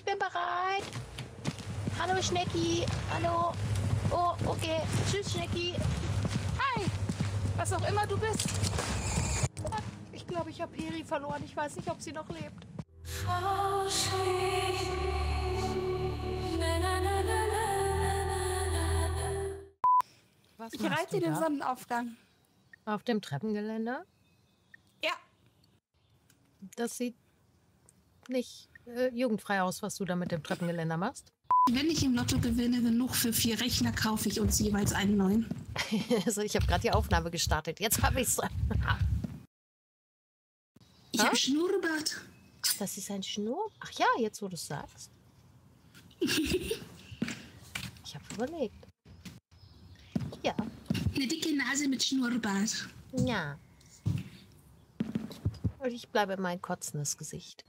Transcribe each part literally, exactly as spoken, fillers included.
Ich bin bereit. Hallo, Schnecki. Hallo. Oh, okay. Tschüss, Schnecki. Hi. Was auch immer du bist. Ich glaube, ich habe Peri verloren. Ich weiß nicht, ob sie noch lebt. Was ich reite den Sonnenaufgang. Auf dem Treppengeländer? Ja. Das sieht nicht äh, jugendfrei aus, was du da mit dem Treppengeländer machst. Wenn ich im Lotto gewinne, genug für vier Rechner, kaufe ich uns jeweils einen neuen. Also ich habe gerade die Aufnahme gestartet. Jetzt habe ich es. Ich habe Schnurrbart. Ach, das ist ein Schnurr? Ach ja, jetzt wo du es sagst. Ich habe überlegt. Ja. Eine dicke Nase mit Schnurrbart. Ja. Und ich bleibe mein kotzendes Gesicht.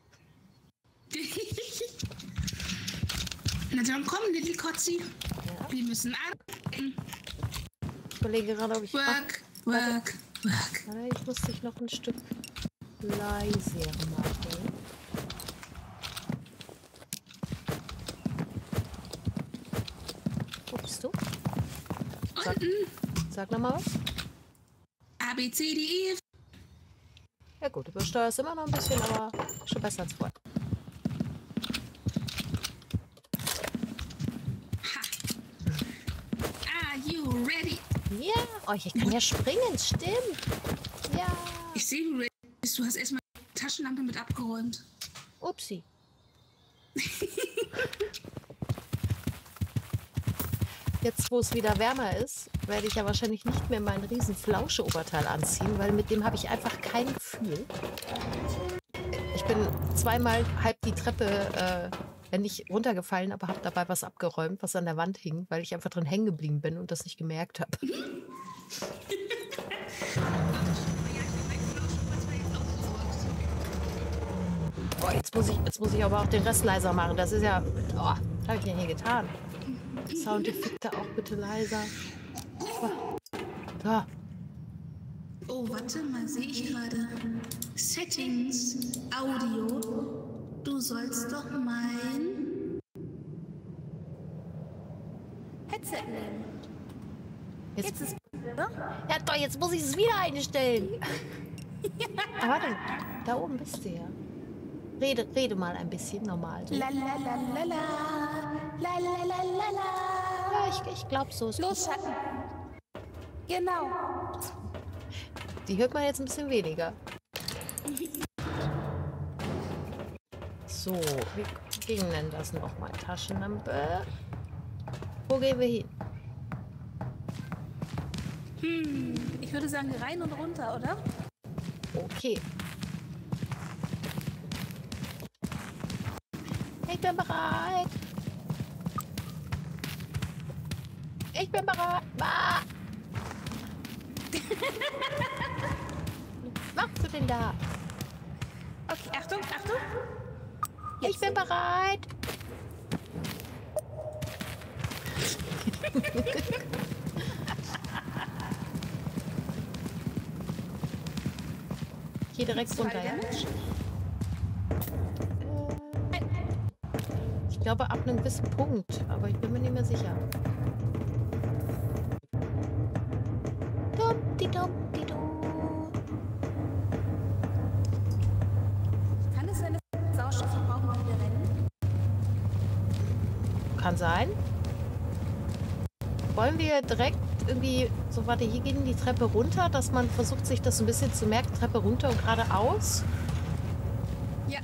Na dann komm, Little Kotzi. Ja. Wir müssen arbeiten. Ich überlege gerade, ob ich... Work, Ach, work, work. warte, ich muss dich noch ein Stück leiser machen. Wo bist du? Sag, sag nochmal was. A, B, C, D, E, F. Ja gut, du übersteuerst immer noch ein bisschen, aber schon besser als vorher. Are you ready? Ja, oh, ich kann ja springen, stimmt. Ja. Ich sehe, du ready bist. Du hast erstmal die Taschenlampe mit abgeräumt. Upsi. Jetzt, wo es wieder wärmer ist, werde ich ja wahrscheinlich nicht mehr mein riesen Flausche-Oberteil anziehen, weil mit dem habe ich einfach kein Gefühl. Ich bin zweimal halb die Treppe, äh, nicht runtergefallen, aber habe dabei was abgeräumt, was an der Wand hing, weil ich einfach drin hängen geblieben bin und das nicht gemerkt habe. Oh, jetzt muss ich, jetzt muss ich aber auch den Rest leiser machen. Das ist ja... Oh, was habe ich denn hier getan? Soundeffekte auch bitte leiser. Oh. Da. Oh, warte mal, sehe ich gerade. Settings, Audio. Du sollst doch mein Headset nehmen. Jetzt, Jetzt ist... ja, doch, jetzt muss ich es wieder einstellen. Aber warte, da oben bist du ja. Rede, rede mal ein bisschen normal. So. La la la la la. La la la la la. Ja, ich, ich glaube so. Ist Los, Schatten. Genau. Die hört man jetzt ein bisschen weniger. So, wie ging denn das nochmal? Taschenlampe. Wo gehen wir hin? Hm, ich würde sagen rein und runter, oder? Okay. Ich bin bereit. Ich bin bereit. Ah. Was machst du denn da? Okay, Achtung, Achtung. Ich bin bereit. Hier direkt runter, ja? Ich glaube ab einem gewissen Punkt, aber ich bin mir nicht mehr sicher. Dumm-di-dumm-di-du. Kann es sein, dass wir Sauerstoff verbrauchen, wenn wir rennen? Kann sein. Wollen wir direkt irgendwie, so warte, hier gehen die Treppe runter, dass man versucht, sich das ein bisschen zu merken, Treppe runter und geradeaus? Ja.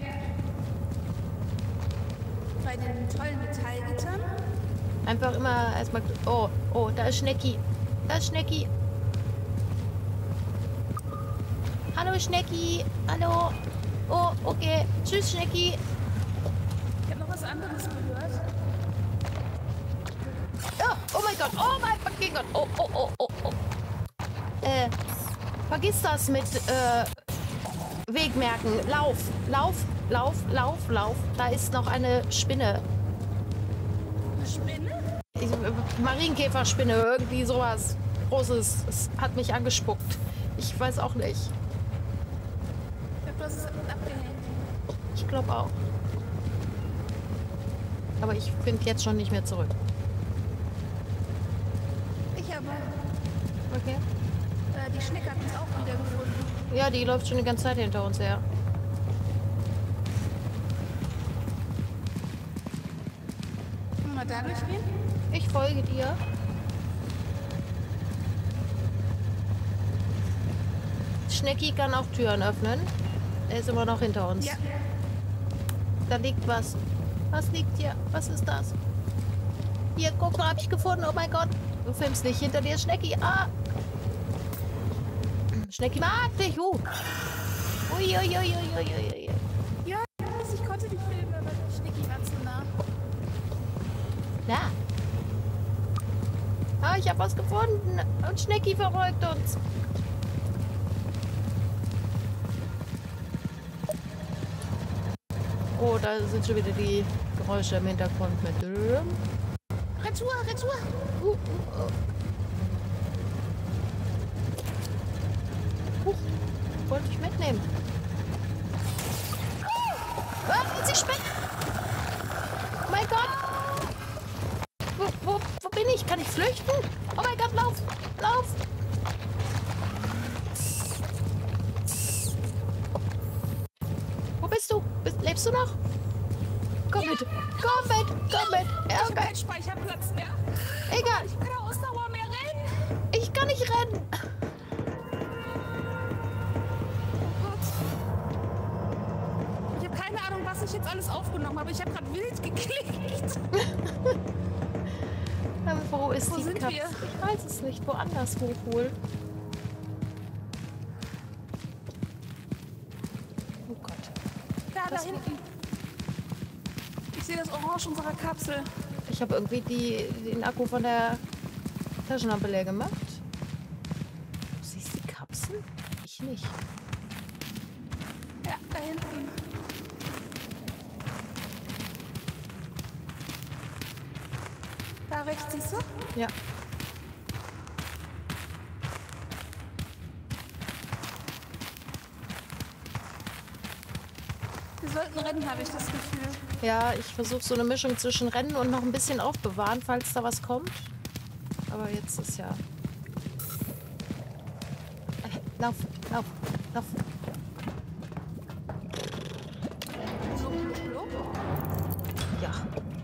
Bei den tollen Metallgittern. Einfach immer erstmal, oh, oh, da ist Schnecki. Da ist Schnecki. Hallo Schnecki, hallo. Oh, okay. Tschüss Schnecki. Ich habe noch was anderes gehört. Oh, oh mein Gott, oh mein fucking Gott. Oh, oh, oh, oh, oh. Äh, vergiss das mit, äh, Wegmerken. Lauf, lauf, lauf, lauf, lauf. Da ist noch eine Spinne. Eine Spinne? Ich, Marienkäferspinne, irgendwie sowas Großes. Es hat mich angespuckt. Ich weiß auch nicht. Ich glaube, das ist abgehängt. Ich glaube auch. Aber ich finde jetzt schon nicht mehr zurück. Ich aber. Okay. Äh, die Schnecke hat uns auch wieder gefunden. Ja, die läuft schon die ganze Zeit hinter uns her. Wollen wir da durchgehen? Ich folge dir. Schnecki kann auch Türen öffnen. Er ist immer noch hinter uns. Ja. Da liegt was. Was liegt hier? Was ist das? Hier, guck mal, hab ich gefunden. Oh mein Gott. Du filmst nicht. Hinter dir ist Schnecki. Ah. Schnecki mag dich. Uh. Ui, ui, ui, ui, ui, ui. Ja, ich konnte nicht filmen, aber die Schnecki war zu nah. Na. Ah, ich hab was gefunden. Und Schnecki verfolgt uns. Oh, da sind schon wieder die Geräusche im Hintergrund mit. Retour, Retour! Uh, uh, uh. Huch, wollte ich mitnehmen. Ah, sie spinnt! Oh mein Gott! Wo, wo, wo bin ich? Kann ich flüchten? Oh mein Gott, lauf! Lauf! Wo bist du? Bist, lebst du noch? Komm Ja. mit! Komm mit! Komm mit! Ja, Ich habe okay. keinen Speicherplatz mehr. Egal! Ich kann Ausdauer mehr rennen. Ich kann nicht rennen! Oh Gott. Ich habe keine Ahnung, was ich jetzt alles aufgenommen habe. Ich habe gerade wild geklickt. Aber wo ist Wo die sind Katze? wir? Ich weiß es nicht. Woanders hochholen. Oh Gott. Da, da Was? hinten. Ich sehe das Orange unserer Kapsel. Ich habe irgendwie die, den Akku von der Taschenlampe leer gemacht. Du siehst die Kapsel? Ich nicht. Ja, da hinten. Da rechts, siehst du? Ja. Wir sollten rennen, habe ich das Gefühl. Ja, ich versuche so eine Mischung zwischen Rennen und noch ein bisschen aufbewahren, falls da was kommt. Aber jetzt ist ja... Äh, Lauf, lauf, lauf. Blub, blub, blub. Ja.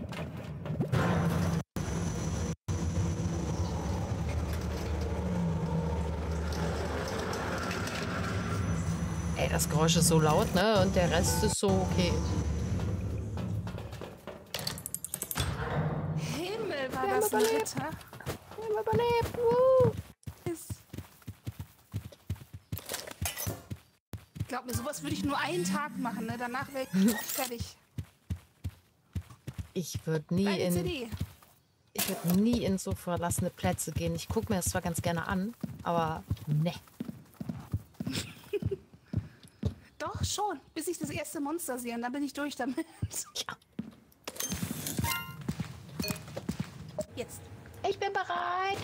Ey, das Geräusch ist so laut, ne? Und der Rest ist so okay. Himmel, war Wir das haben ein überlebt. Ritter. Wir haben überlebt. Woo. Ist- Ich glaube mir, sowas würde ich nur einen Tag machen, ne? Danach wäre ich fertig. Ich würde nie Deine in C D. ich würde nie in so verlassene Plätze gehen. Ich gucke mir das zwar ganz gerne an, aber ne. Doch, schon. Bis ich das erste Monster sehe und dann bin ich durch damit. Ja. Jetzt. Ich bin bereit.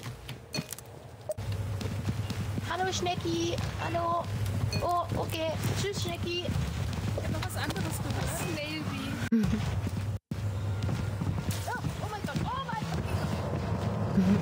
Hallo Schnecki. Hallo. Oh, okay. Tschüss Schnecki. Ich habe noch was anderes gewusst. Snailbee. Oh, oh mein Gott. Oh mein Gott.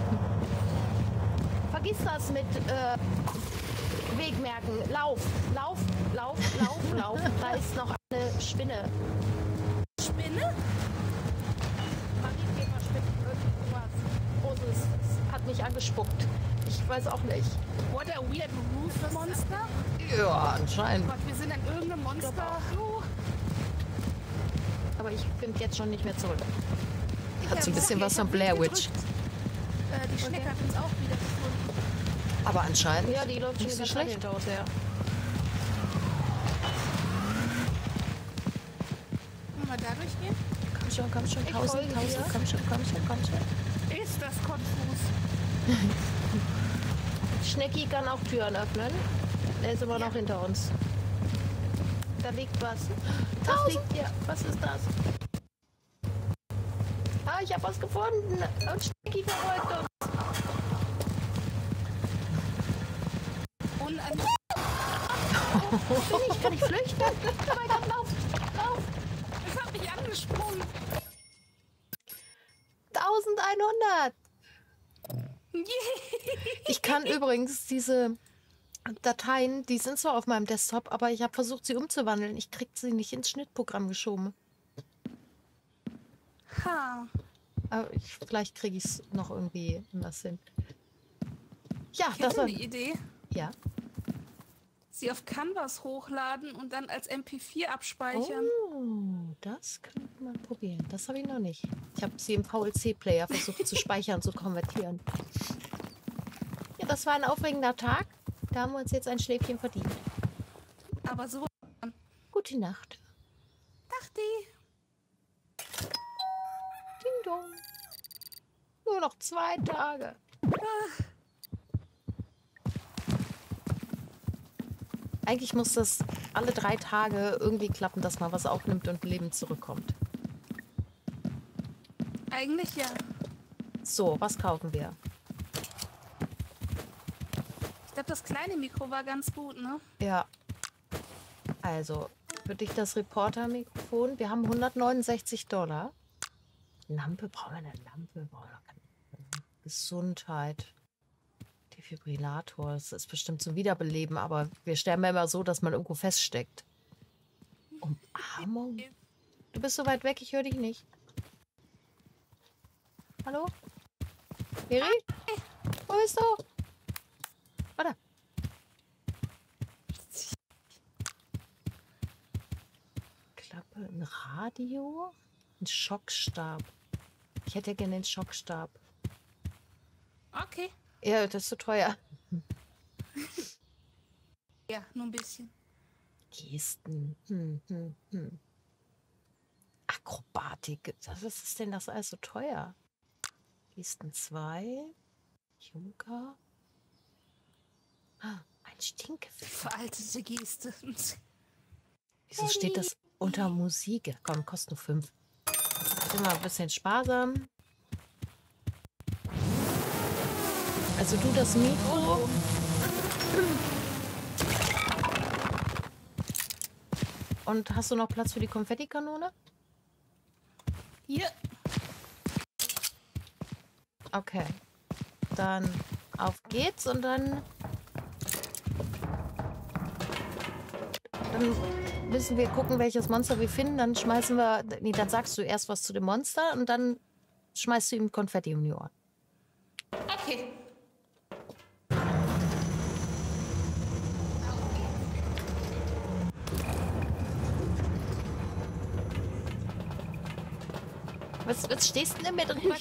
Vergiss das mit äh, Wegmerken. Lauf, lauf, lauf, lauf, lauf. Da ist noch eine Spinne. Spinne? Marienkäferspinne, irgendwas Großes. Hat mich angespuckt. Ich weiß auch nicht. What a weird roof Monster? Ja, anscheinend. Gott, wir sind an irgendeinem Monster. Oh, Aber ich finde jetzt schon nicht mehr zurück. ich Hat hab- so ein bisschen ich was hab von Blair wild Witch. gedrückt. Äh, die Schnecke hat uns auch wieder gefunden. Aber anscheinend. Ja, die läuft schon nicht so wieder schlecht. hinter uns her. Wollen wir da durchgehen? Komm schon, komm schon. Ich Tausend, folge tausend. dir. Komm schon, komm schon, komm schon. Ist das konfus. Schnecki kann auch Türen öffnen. Er ist immer noch hinter uns. Da liegt was. Was liegt hier? Was ist das? Ah, ich habe was gefunden. Und Schnecki verfolgt uns. Unan Wo bin ich? Kann ich flüchten? Oh mein Gott, lauf! Lauf! es hat mich angesprungen. hundert. Ich kann übrigens diese Dateien, die sind zwar auf meinem Desktop, aber ich habe versucht, sie umzuwandeln. Ich krieg sie nicht ins Schnittprogramm geschoben. Ha. Aber ich, vielleicht kriege ich es noch irgendwie anders hin. Ja, Ich das hätte war... eine Idee. Ja. Sie auf Canvas hochladen und dann als M P vier abspeichern. Oh, das könnte man probieren. Das habe ich noch nicht. Ich habe sie im V L C-Player versucht zu speichern, zu konvertieren. Ja, das war ein aufregender Tag. Da haben wir uns jetzt ein Schläfchen verdient. Aber so Gute Nacht. dachte ich. Ding dong. Nur noch zwei Tage. Eigentlich muss das alle drei Tage irgendwie klappen, dass man was aufnimmt und Leben zurückkommt. Eigentlich ja. So, was kaufen wir? Ich glaube, das kleine Mikro war ganz gut, ne? Ja. Also, für dich das Reporter-Mikrofon. Wir haben hundertneunundsechzig Dollar. Lampe, brauchen wir eine Lampe? Brauchen wir keine Gesundheit. Defibrillator, das ist bestimmt zum Wiederbeleben, aber wir sterben ja immer so, dass man irgendwo feststeckt. Umarmung? Du bist so weit weg, ich höre dich nicht. Hallo? Miri? Wo bist du? Warte. Klappe, ein Radio, ein Schockstab. Ich hätte gerne den Schockstab. Okay. Ja, das ist zu teuer. Ja, nur ein bisschen. Gesten. Hm, hm, hm. Akrobatik. Was ist denn das alles so teuer? Gesten zwei. Yoga. Ah, ein Stinkefinger. Veraltete Geste. Wieso steht das unter Musik? Komm, kostet nur fünf. Immer ein bisschen sparsam. Also du das Mikro. Und hast du noch Platz für die Konfettikanone? Hier. Okay. Dann auf geht's und dann... Dann müssen wir gucken, welches Monster wir finden. Dann schmeißen wir... Nee, dann sagst du erst was zu dem Monster und dann schmeißt du ihm Konfetti um die Ohren. Okay. Was, was stehst du denn mit drin?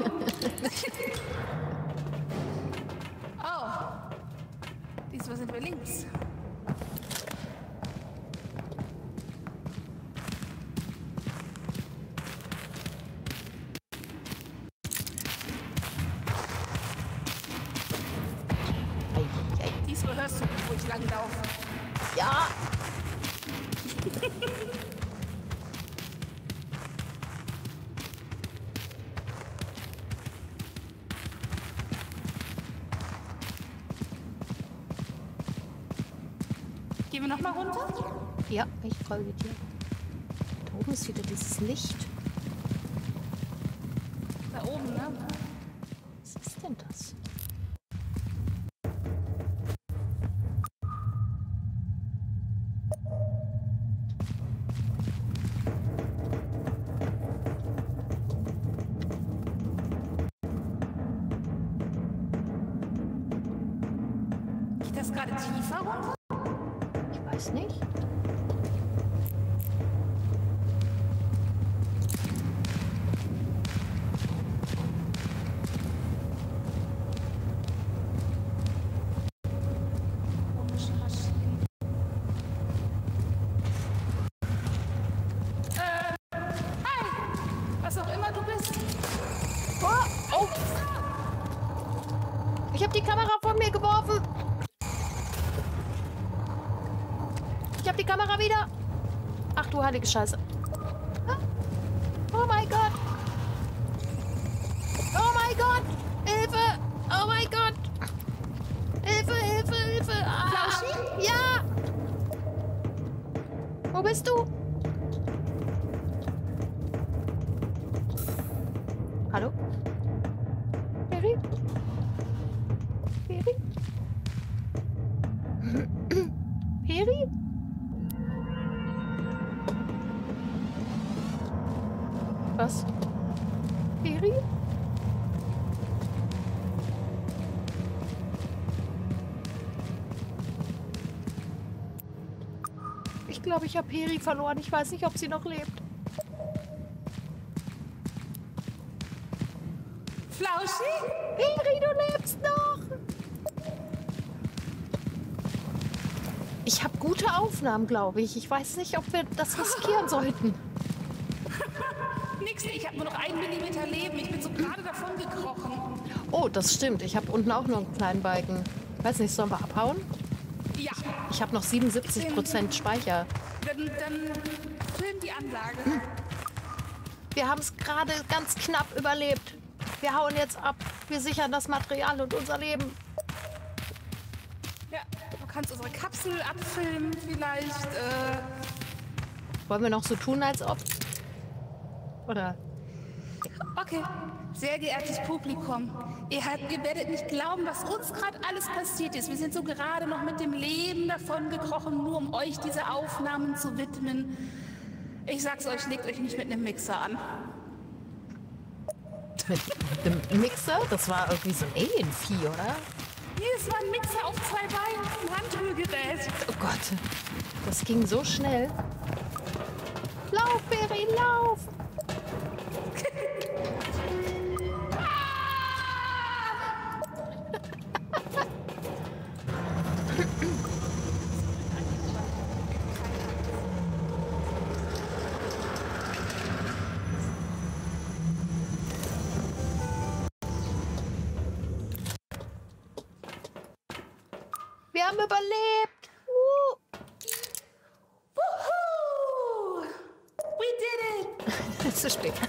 Oh. Diesmal sind wir links. Ei, ei. Diesmal hörst du, wo ich lang laufe. Ja! Gehen wir nochmal runter? Ja, ich folge dir. Da oben ist wieder dieses Licht. Da oben, ne? Was ist denn das? Geht das gerade tiefer runter? Ich weiß nicht. Komische Maschinen. Äh, hi! Was auch immer du bist. Oh, oh. Ich habe die Kamera von mir geworfen. Ich habe die Kamera wieder. Ach du heilige Scheiße. Ah. Oh mein Gott. Oh mein Gott. Hilfe. Oh mein Gott. Hilfe, Hilfe, Hilfe. Ah. Ja. Wo bist du? Hallo? Was? Peri? Ich glaube, ich habe Peri verloren. Ich weiß nicht, ob sie noch lebt. Flauschi? Peri, du lebst noch! Ich habe gute Aufnahmen, glaube ich. Ich weiß nicht, ob wir das riskieren sollten. Nix, ich habe nur noch einen Millimeter Leben. Ich bin so gerade davon gekrochen. Oh, das stimmt. Ich habe unten auch noch einen kleinen Balken. Weiß nicht, sollen wir abhauen? Ja, Ich habe noch siebenundsiebzig Prozent Speicher. dann, dann film die Anlage. Wir haben es gerade ganz knapp überlebt. Wir hauen jetzt ab. Wir sichern das Material und unser Leben. Ja, du kannst unsere Kapsel abfilmen vielleicht. Äh, Wollen wir noch so tun, als ob? Oder? okay, sehr geehrtes Publikum. Ihr, habt, ihr werdet nicht glauben, was uns gerade alles passiert ist. Wir sind so gerade noch mit dem Leben davon gekrochen, nur um euch diese Aufnahmen zu widmen. Ich sag's euch, legt euch nicht mit einem Mixer an. Mit dem Mixer? Das war irgendwie so ein Alien-Vieh, oder? Nee, das war ein Mixer auf zwei Beinen, ein Handrührgerät. Oh Gott. Das ging so schnell. Lauf, Peri, lauf! Wir haben überlebt! Uh. Wuhu! We did it! Es ist zu spät.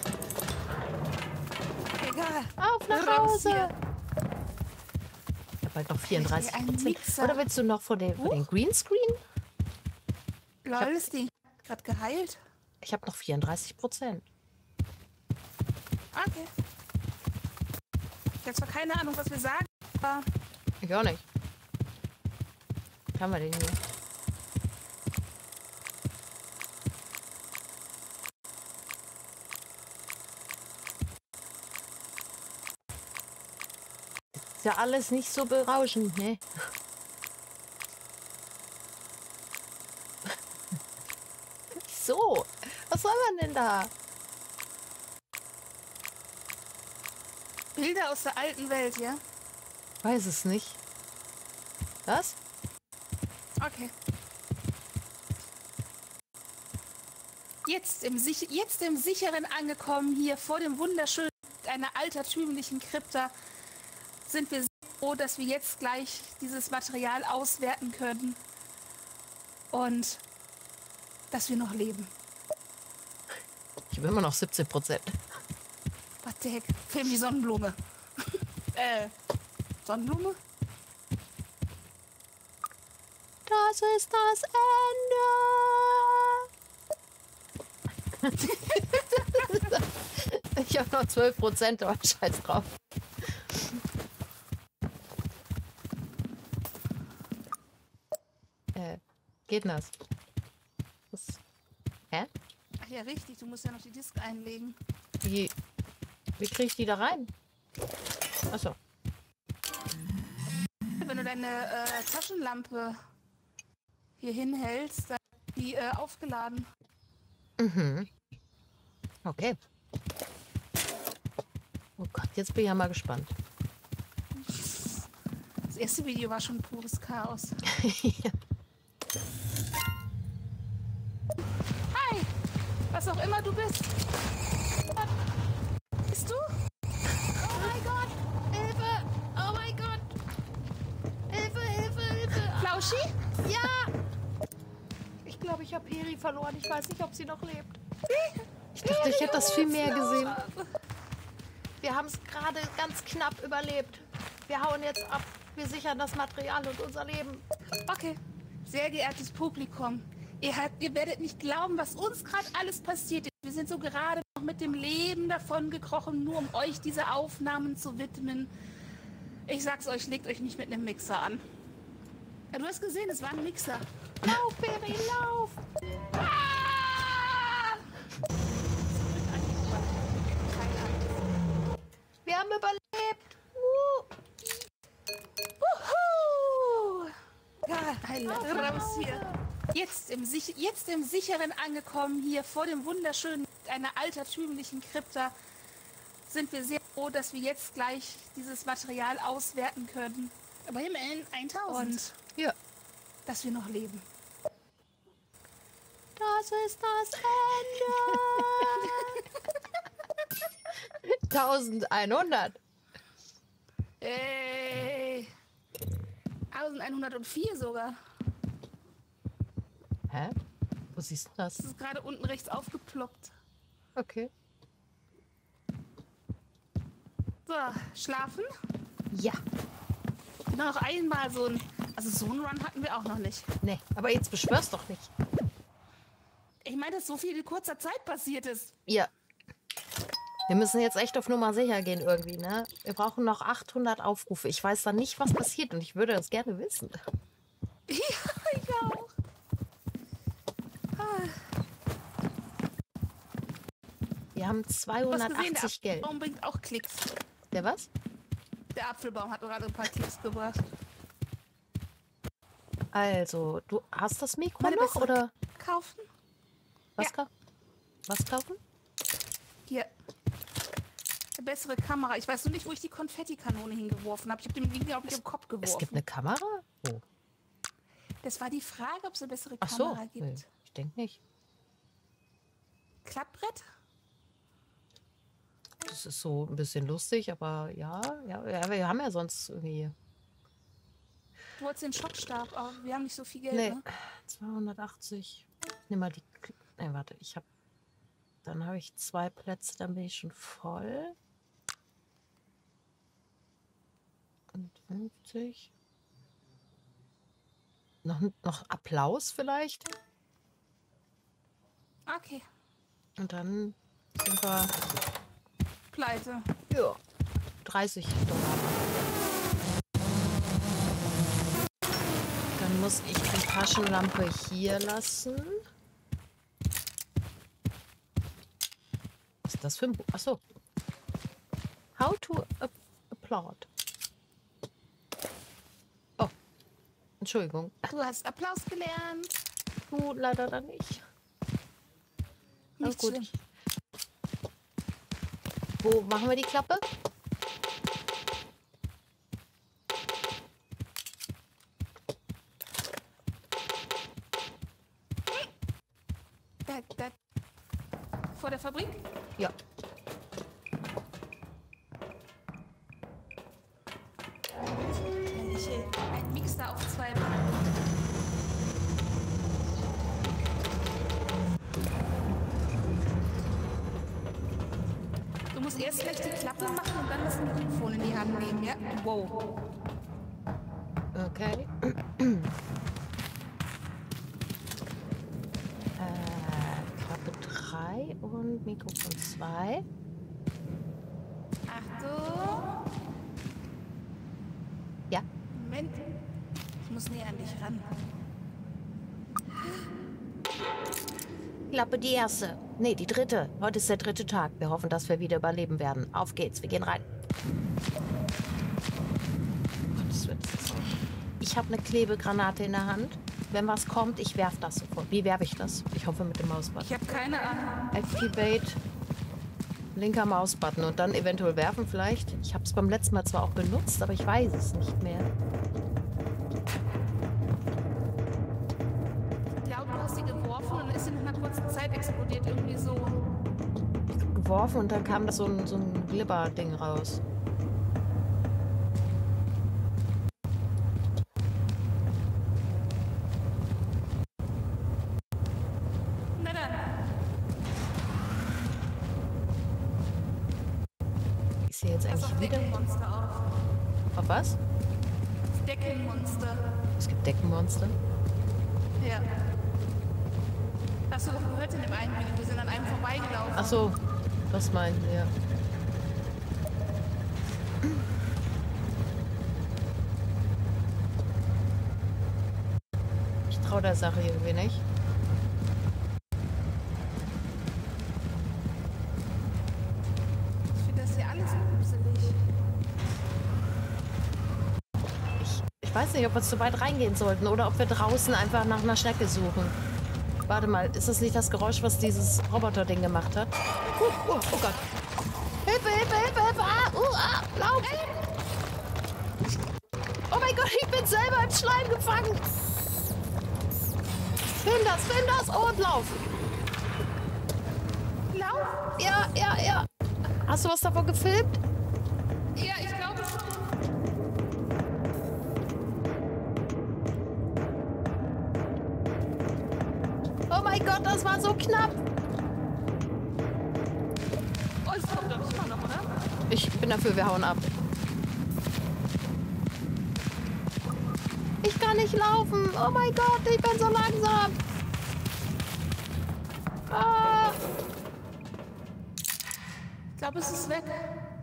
Egal. Auf nach Raus Hause! hier. Ich habe halt noch vierunddreißig Ein Prozent. Mixer. Oder willst du noch vor den, vor den Greenscreen? Lol, ist die gerade geheilt? Ich habe noch vierunddreißig Prozent. Okay. Ich habe zwar keine Ahnung, was wir sagen, aber Ich auch nicht. Was haben wir denn hier? Ist ja alles nicht so berauschend, ne? So, was soll man denn da? Bilder aus der alten Welt, ja? Weiß es nicht. Was? Okay. Jetzt im, sich jetzt im sicheren angekommen hier vor dem wunderschönen, einer altertümlichen Krypta, sind wir froh, dass wir jetzt gleich dieses Material auswerten können und dass wir noch leben. Ich habe immer noch siebzehn Prozent. What the heck? Film die Sonnenblume. äh, Sonnenblume? Das ist das Ende. Ich habe noch zwölf Prozent, aber scheiß drauf. Äh, geht das? Was? Hä? Ach ja, richtig. Du musst ja noch die Disk einlegen. Wie, wie kriege ich die da rein? Achso. Wenn du deine äh, Taschenlampe hier hinhältst, dann ist die äh, aufgeladen. Mhm. Okay. Oh Gott, jetzt bin ich ja mal gespannt. Das erste Video war schon pures Chaos. Ja. Hi! Was auch immer du bist. Bist du? Oh mein Gott! Hilfe! Oh mein Gott! Hilfe, Hilfe, Hilfe! Flauschi? Ja! Ich glaube, ich habe Peri verloren. Ich weiß nicht, ob sie noch lebt. Ich dachte, ich hätte das viel mehr gesehen. Wir haben es gerade ganz knapp überlebt. Wir hauen jetzt ab. Wir sichern das Material und unser Leben. Okay. Sehr geehrtes Publikum, ihr, habt, ihr werdet nicht glauben, was uns gerade alles passiert ist. Wir sind so gerade noch mit dem Leben davon gekrochen, nur um euch diese Aufnahmen zu widmen. Ich sag's euch, legt euch nicht mit einem Mixer an. Ja, du hast gesehen, es war ein Mixer. Lauf, Peri, lauf! Ah! überlebt. Uh. Wuhu! Ja, raus hier. Jetzt im, sich jetzt im sicheren angekommen, hier vor dem wunderschönen, einer altertümlichen Krypta, sind wir sehr froh, dass wir jetzt gleich dieses Material auswerten können. Aber immerhin tausend. Und Ja. dass wir noch leben. Das ist das Ende. eintausendeinhundert. Ey. eintausendeinhundertvier sogar. Hä? Wo siehst du das? Das ist gerade unten rechts aufgeploppt. Okay. So, schlafen. Ja. Noch einmal so ein... Also so einen Run hatten wir auch noch nicht. Nee, aber jetzt beschwör's doch nicht. Ich meine, dass so viel in kurzer Zeit passiert ist. Ja. Wir müssen jetzt echt auf Nummer sicher gehen irgendwie, ne? Wir brauchen noch achthundert Aufrufe. Ich weiß dann nicht, was passiert und ich würde das gerne wissen. Ja, ich auch. Ah. Wir haben Du hast zweihundertachtzig gesehen, der Geld. Apfelbaum bringt auch Klicks. Der was? Der Apfelbaum hat gerade ein paar Klicks gebracht. Also, du hast das Mikro Meine noch bessere oder Kaufen? was, Ja. ka was kaufen? Hier. Eine bessere Kamera. Ich weiß nur nicht, wo ich die Konfettikanone hingeworfen habe. Ich habe den Ding, glaube ich, im Kopf geworfen. Es gibt eine Kamera? Oh. Das war die Frage, ob es eine bessere Ach so. Kamera gibt. Nee, ich denke nicht. Klappbrett? Das ist so ein bisschen lustig, aber ja, ja, ja wir haben ja sonst irgendwie. Du wolltest den Schockstab, aber wir haben nicht so viel Geld, Nee, ne? zweihundertachtzig. Nimm mal die. Nee, warte, ich habe. Dann habe ich zwei Plätze, dann bin ich schon voll. Und fünfzig. Noch, noch Applaus vielleicht. Okay. Und dann sind wir. Pleite. Ja. dreißig Dollar. Dann muss ich die Taschenlampe hier lassen. Was ist das für ein Buch? Achso. How to applaud. Oh. Entschuldigung. Du hast Applaus gelernt. Du leider dann nicht. Na Nicht schlimm. Wo machen wir die Klappe? Da, da. Vor der Fabrik? Ja. Ich, äh, ein Mixer auf zwei Beinen. Du musst erst gleich die Klappe machen und dann das Mikrofon in die Hand nehmen, ja? Wow. Okay. äh, Klappe drei und Mikrofon zwei. Achtung. Ja. Moment. Ich muss näher an dich ran. Klappe die erste. Nee, die dritte. Heute ist der dritte Tag. Wir hoffen, dass wir wieder überleben werden. Auf geht's, wir gehen rein. Gottes Willen, das ist so. Ich habe eine Klebegranate in der Hand. Wenn was kommt, ich werfe das sofort. Wie werfe ich das? Ich hoffe mit dem Mausbutton. Ich habe keine Ahnung. Activate. Linker Mausbutton und dann eventuell werfen vielleicht. Ich habe es beim letzten Mal zwar auch benutzt, aber ich weiß es nicht mehr. Ich glaube, du hast sie geworfen und dann ist sie nach einer kurzen Zeit explodiert. Irgendwie so. Geworfen und dann kam da so ein, so ein Glibber-Ding raus. Na dann. Ist hier jetzt Pass eigentlich auf wieder... Deckenmonster auf. Auf was? Das Deckenmonster. Es gibt Deckenmonster. Ja. Hast du doch gehört in dem einen Video? Wir sind an einem vorbeigelaufen. Ach so, das meinen wir. Ja. Ich traue der Sache irgendwie nicht. Ich finde das ist ja alles gruselig. Ich, ich weiß nicht, ob wir zu weit reingehen sollten oder ob wir draußen einfach nach einer Schnecke suchen. Warte mal, ist das nicht das Geräusch, was dieses Roboter-Ding gemacht hat? Uh, uh, oh Gott. Hilfe, Hilfe, Hilfe, Hilfe! Ah, uh, ah, lauf! Oh mein Gott, ich bin selber im Schleim gefangen! Film das, film das und lauf! Lauf? Ja, ja, ja. Hast du was davon gefilmt? Ja, ich glaube schon. Oh mein Gott, das war so knapp! Oh, es kommt doch nicht mal noch, oder? Ich bin dafür, wir hauen ab. Ich kann nicht laufen. Oh mein Gott, ich bin so langsam. Ah. Ich glaube, es ist weg.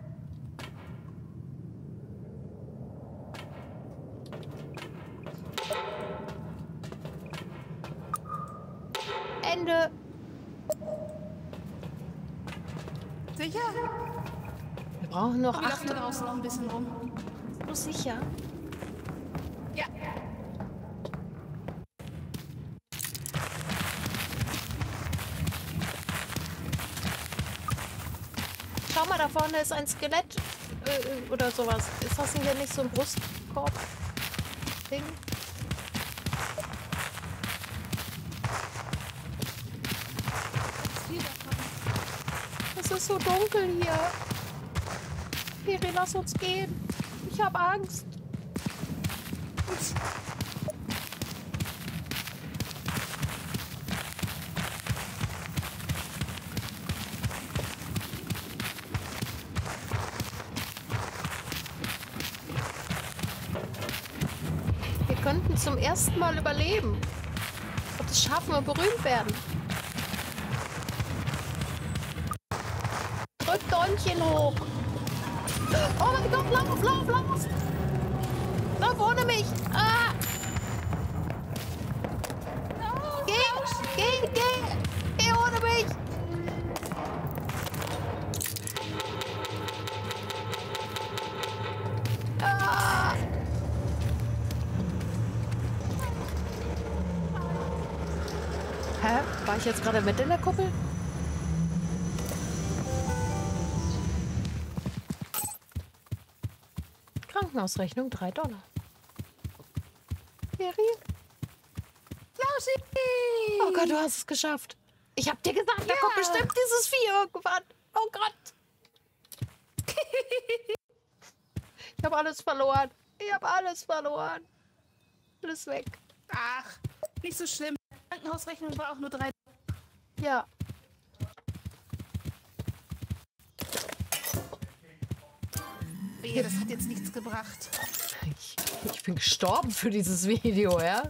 Ende. Sicher? Wir brauchen noch Wir acht. laufen draußen noch ein bisschen rum. Du sicher? Ja. Schau mal, da vorne ist ein Skelett äh, oder sowas. Ist das hier nicht so ein Brustkorb-Ding? Viel davon. Es ist so dunkel hier. Peri, lass uns gehen. Ich habe Angst. Wir könnten zum ersten Mal überleben. Und es schaffen und berühmt werden. Drück Däumchen hoch. Oh mein Gott, lauf, lauf, lauf. Lauf ohne mich. Ah. Geh, geh, geh. Geh ohne mich. Ah. Hä? War ich jetzt gerade mit in der Kuppel? Krankenhausrechnung drei Dollar. Peri? Lauschi! Oh Gott, du hast es geschafft. Ich hab dir gesagt, da Ja. kommt bestimmt dieses Vieh irgendwann. Oh Gott. Ich habe alles verloren. Ich habe alles verloren. Alles weg. Ach, nicht so schlimm. Die Krankenhausrechnung war auch nur drei. Ja. Wehe, das hat jetzt nichts gebracht. Ich, ich bin gestorben für dieses Video, ja?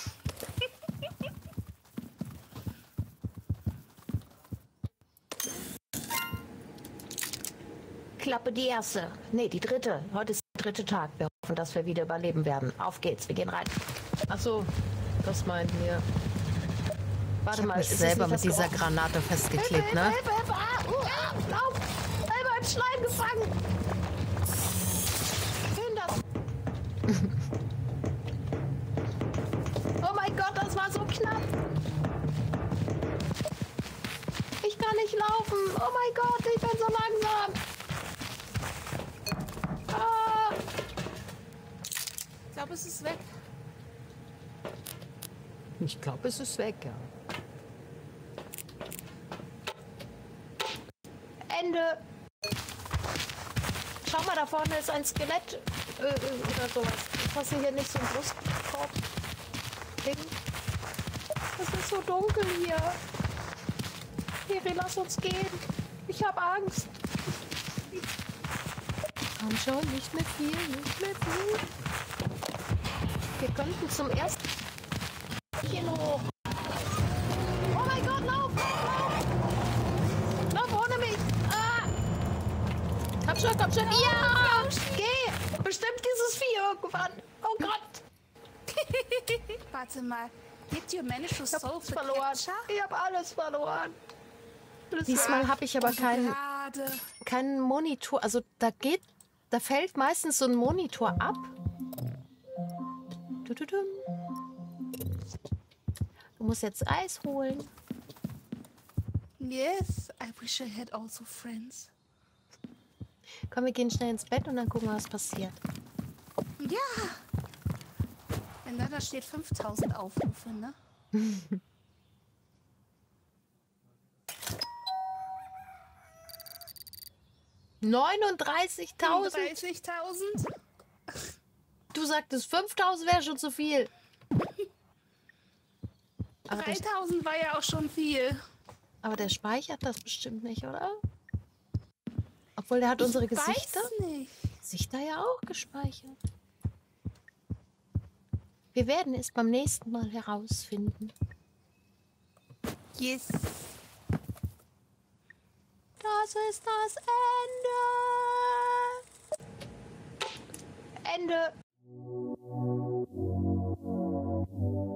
Klappe die erste. Nee, die dritte. Heute ist der dritte Tag. Wir hoffen, dass wir wieder überleben werden. Auf geht's, wir gehen rein. Ach so, das meinten wir. Warte mal, ist selber mit dieser Granate festgeklebt, ne? Hilfe, Hilfe, Hilfe! Ah, uh, ah, lauf! Selber im Schleim gefangen! Film das! Oh mein Gott, das war so knapp! Ich kann nicht laufen! Oh mein Gott, ich bin so langsam! Ah. Ich glaube, es ist weg. Ich glaube, es ist weg, ja. Ende. Schau mal, da vorne ist ein Skelett äh, oder sowas. Ist das hier nicht so ein Brustkorb-Ding? Es ist so dunkel hier. Peri, lass uns gehen. Ich habe Angst. Komm schon, nicht mehr viel, nicht mehr viel. Wir könnten zum ersten hoch. Oh mein Gott, lauf, lauf, lauf ohne mich. Ah. Komm schon, komm schon. Ja, geh. Bestimmt dieses Vieh irgendwann. Oh Gott. Warte mal. Did you manage to Ich hab solve the verloren. captcha? Ich habe alles verloren. Diesmal habe ich aber keinen schade. keinen Monitor. Also da geht, da fällt meistens so ein Monitor ab. Du musst jetzt Eis holen. Yes, I wish I had also friends. Komm, wir gehen schnell ins Bett und dann gucken wir, was passiert. Ja. Wenn da, da steht fünftausend Aufrufe, ne? neununddreißigtausend? dreißigtausend? Du sagtest fünftausend wäre schon zu viel. Aber der, dreitausend war ja auch schon viel. aber der speichert das bestimmt nicht, oder? Obwohl, der hat unsere Gesichter. Weiß nicht. Gesichter ja auch gespeichert. Wir werden es beim nächsten Mal herausfinden. Yes. Das ist das Ende. Ende.